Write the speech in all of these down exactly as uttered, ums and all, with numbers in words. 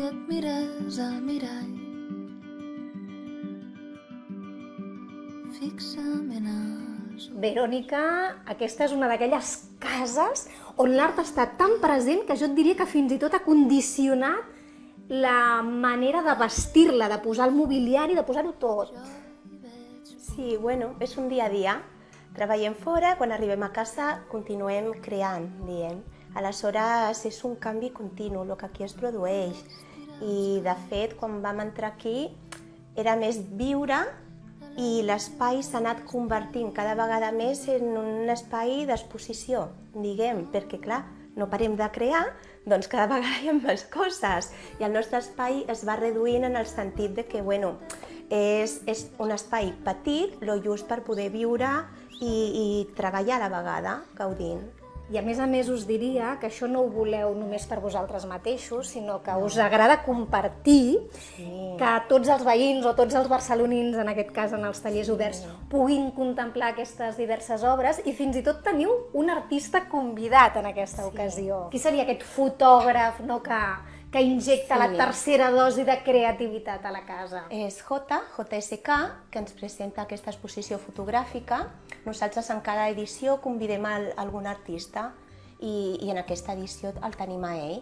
et mires al mirall, fixament als ulls. Verònica, aquesta és una d'aquelles cases on l'art està tan present que jo et diria que fins i tot ha condicionat la manera de vestir-la, de posar el mobiliari, de posar-ho tot. Sí, bueno, és un dia a dia. Treballem fora, quan arribem a casa continuem creant, diem. Aleshores és un canvi continu, el que aquí es produeix. I de fet, quan vam entrar aquí, era més viure i l'espai s'ha anat convertint cada vegada més en un espai d'exposició, diguem, perquè clar, no parem de crear, doncs cada vegada hi ha més coses. I el nostre espai es va reduint en el sentit de que, bueno, és, és un espai petit, lo just per poder viure i, i treballar a la vegada, gaudint. I a més a més us diria que això no ho voleu només per vosaltres mateixos, sinó que us agrada compartir, Sí. que tots els veïns o tots els barcelonins, en aquest cas en els tallers oberts, puguin contemplar aquestes diverses obres i fins i tot teniu un artista convidat en aquesta ocasió. Qui seria aquest fotògraf, no, que, que injecta Sí. la tercera dosi de creativitat a la casa? És J, J S K, que ens presenta aquesta exposició fotogràfica. Nosaltres en cada edició convidem el, algun artista i, i en aquesta edició el tenim a ell.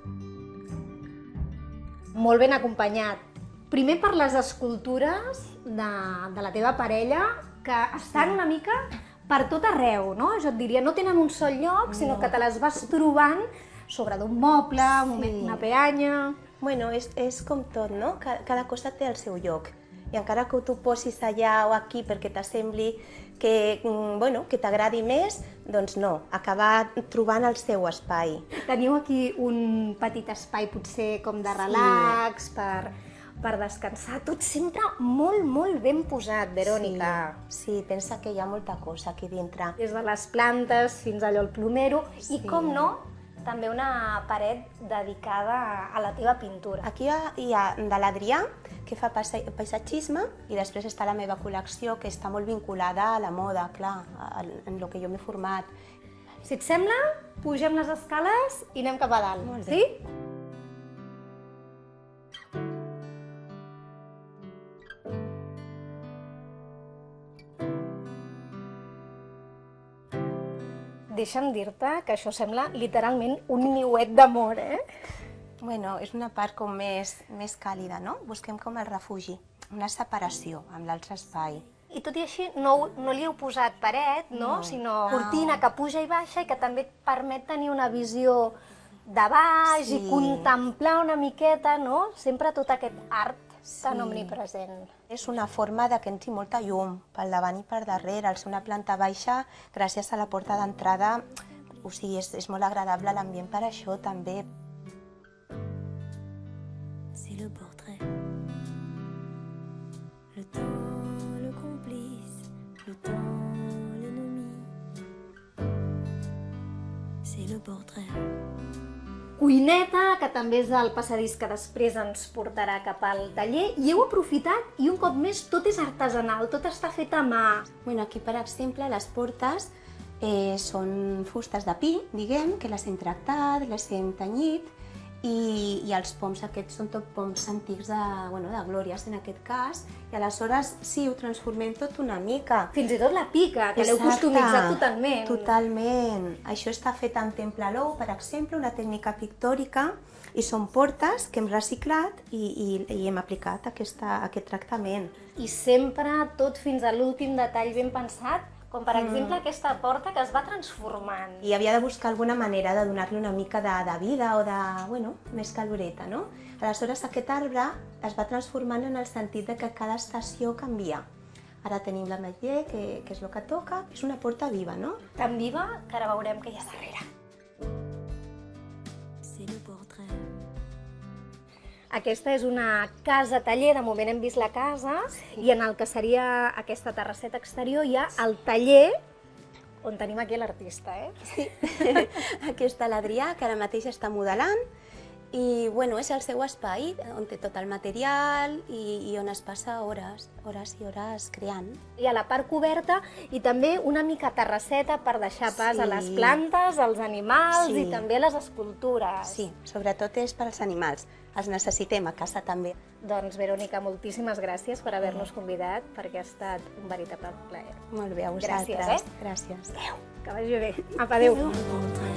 Molt ben acompanyat. Primer per les escultures de, de la teva parella, que estan una mica per tot arreu, no? Jo et diria, no tenen un sol lloc, sinó que te les vas trobant sobre d'un moble, Sí. una peanya... Bueno, és, és com tot, no? Cada, cada cosa té el seu lloc. I encara que tu posis allà o aquí perquè t'assembli que, mm, bueno, que t'agradi més, doncs no, acabar trobant el seu espai. Teniu aquí un petit espai potser com de relax, per, per descansar, tot sempre molt, molt ben posat, Verònica. Sí, sí, pensa que hi ha molta cosa aquí dintre. Des de les plantes fins allò al plomero, Sí. i com no, també una paret dedicada a la teva pintura. Aquí hi ha, hi ha de l'Adrià, que fa paisa- paisatgisme, i després està la meva col·lecció, que està molt vinculada a la moda, clar, a- en el que jo m'he format. Si et sembla, pugem les escales i anem cap a dalt, Molt bé. sí? Deixa'm dir-te que això sembla literalment un niuet d'amor, eh? Bueno, és una part com més, més càlida, no? Busquem com el refugi, una separació amb l'altre espai. I tot i així no, no li heu posat paret, no? No. Sinó Ah. cortina que puja i baixa i que també et permet tenir una visió de baix Sí. i contemplar una miqueta, no? Sempre tot aquest art tan Sí. omnipresent. És una forma de que entri molta llum pel davant i per darrere. Al ser una planta baixa, gràcies a la porta d'entrada, o sigui, és, és molt agradable l'ambient per això també. C'est le portrait, le temps, le complice, le temps, l'ennemi. C'est le portrait. Cuineta, que també és el passadís que després ens portarà cap al taller, i heu aprofitat i un cop més tot és artesanal, tot està fet a mà. Bueno, aquí, per exemple, les portes eh, són fustes de pi, diguem, que les hem tractat, les hem tenyit, i, i els poms aquests són tot poms antics de, bueno, de glòries en aquest cas, i aleshores sí, ho transformem tot una mica. Fins i tot la pica, que l'heu Exacte. customitzat totalment. Totalment. Això està fet amb temple l'ou, per exemple, una tècnica pictòrica, i són portes que hem reciclat i, i, i hem aplicat aquesta, aquest tractament. I sempre tot fins a l'últim detall ben pensat, com per exemple aquesta porta que es va transformant. I havia de buscar alguna manera de donar-li una mica de, de vida o de, bueno, més caloreta, no? Aleshores aquest arbre es va transformant en el sentit de que cada estació canvia. Ara tenim l'ametller, que, que és el que toca, és una porta viva, no? Tan viva que ara veurem què hi ha darrere. C'est le portrait. Aquesta és una casa-taller, de moment hem vist la casa, i en el que seria aquesta terrasseta exterior hi ha el taller, on tenim aquí l'artista, eh? Sí. Aquí està l'Adrià, que ara mateix està modelant, I bueno, és el seu espai on té tot el material i, i on es passa hores, hores i hores creant. I a la part coberta i també una mica terrasseta per deixar pas Sí. a les plantes, als animals Sí. i també a les escultures. Sí, sobretot és pels animals. Els necessitem a casa també. Doncs, Verònica, moltíssimes gràcies per haver-nos convidat, perquè ha estat un veritable plaer. Molt bé, a Gràcies, vosaltres. eh? Gràcies. Que vagi bé. Apa, adéu. Adéu.